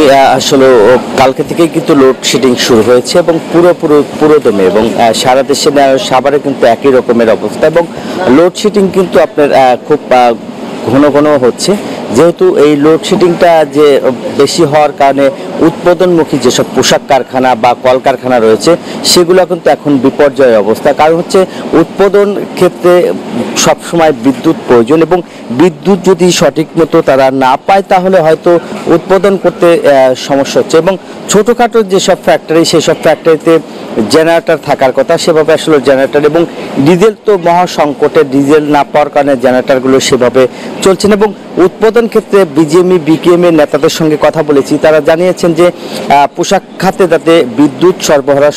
আসলে কালকে থেকেই কিন্তু লোডশেডিং শুরু হয়েছে এবং পুরোদমে এবং সারা দেশে সাভারে কিন্তু একই রকমের অবস্থা এবং লোডশেডিং কিন্তু আপনার খুব ঘন ঘন হচ্ছে, যেহেতু এই লোডশেডিংটা যে বেশি হওয়ার কারণে উৎপাদনমুখী যেসব পোশাক কারখানা বা কলকারখানা রয়েছে সেগুলো কিন্তু এখন বিপর্যয় অবস্থা। কারণ হচ্ছে উৎপাদন ক্ষেত্রে সবসময় বিদ্যুৎ প্রয়োজন এবং বিদ্যুৎ যদি সঠিক মতো তারা না পায় তাহলে হয়তো উৎপাদন করতে সমস্যা হচ্ছে এবং ছোটোখাটো যেসব ফ্যাক্টরি সেসব ফ্যাক্টরিতে জেনারেটর থাকার কথা সেভাবে আসলে জেনারেটর এবং ডিজেল তো মহা সংকটে, ডিজেল না পাওয়ার কারণে জেনারেটরগুলো সেভাবে চলছে না এবং উৎপাদন ক্ষেত্রে বিজিএমই বিকেএম এর নেতাদের সঙ্গে কথা বলেছি, তারা জানিয়েছেন যে পোশাক খাতে যাতে বিদ্যুৎ সরবরাহ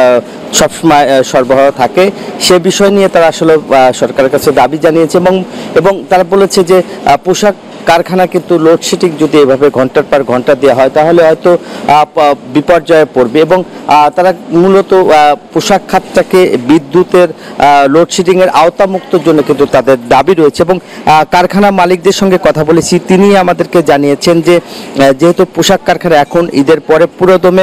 সবসময় সরবরাহ থাকে সে বিষয় নিয়ে তারা আসলে সরকারের কাছে দাবি জানিয়েছে এবং তারা বলেছে যে পোশাক কারখানা কিন্তু লোডশেডিং যদি এভাবে ঘন্টার পর ঘন্টা দেওয়া হয় তাহলে হয়তো বিপর্যয়ে পড়বে এবং তারা মূলত পোশাক খাতটাকে বিদ্যুতের লোডশেডিংয়ের আওতামুক্তর জন্য কিন্তু তাদের দাবি রয়েছে এবং কারখানা মালিকদের সঙ্গে কথা বলেছি, তিনি আমাদেরকে জানিয়েছেন যে যেহেতু পোশাক কারখানা এখন ঈদের পরে পুরোদমে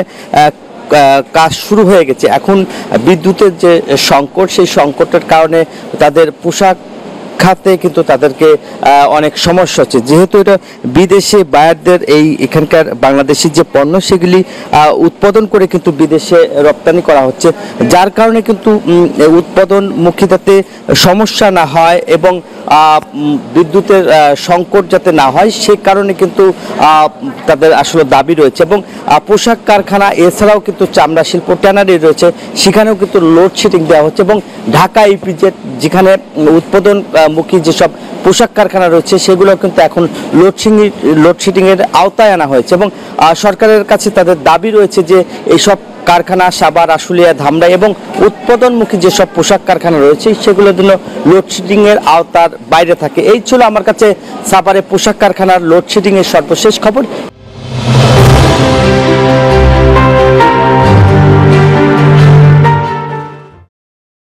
কাজ শুরু হয়ে গেছে, এখন বিদ্যুতের যে সংকট সেই সংকটের কারণে তাদের পোশাক খাতে কিন্তু তাদেরকে অনেক সমস্যা হচ্ছে, যেহেতু এটা বিদেশে বায়ারদের এখানকার বাংলাদেশি যে পণ্য সেগুলি উৎপাদন করে কিন্তু বিদেশে রপ্তানি করা হচ্ছে, যার কারণে কিন্তু উৎপাদনমুখী যাতে সমস্যা না হয় এবং বিদ্যুতের সংকট যাতে না হয় সে কারণে কিন্তু তাদের আসলে দাবি রয়েছে এবং পোশাক কারখানা এছাড়াও কিন্তু চামড়া শিল্প ট্যানারি রয়েছে সেখানেও কিন্তু লোডশেডিং দেওয়া হচ্ছে এবং ঢাকা ইপিজেড যেখানে উৎপাদনমুখী যেসব পোশাক কারখানা রয়েছে সেগুলো কিন্তু এখন লোডশেডিংয়ের আওতায় আনা হয়েছে এবং সরকারের কাছে তাদের দাবি রয়েছে যে এইসব কারখানা সাভার, আশুলিয়া, ধামরাই এবং উৎপাদনমুখী যেসব পোশাক কারখানা রয়েছে সেগুলোর জন্য লোডশেডিংয়ের আওতার বাইরে থাকে। এই ছিল আমার কাছে সাভারে পোশাক কারখানার লোডশেডিংয়ের সর্বশেষ খবর।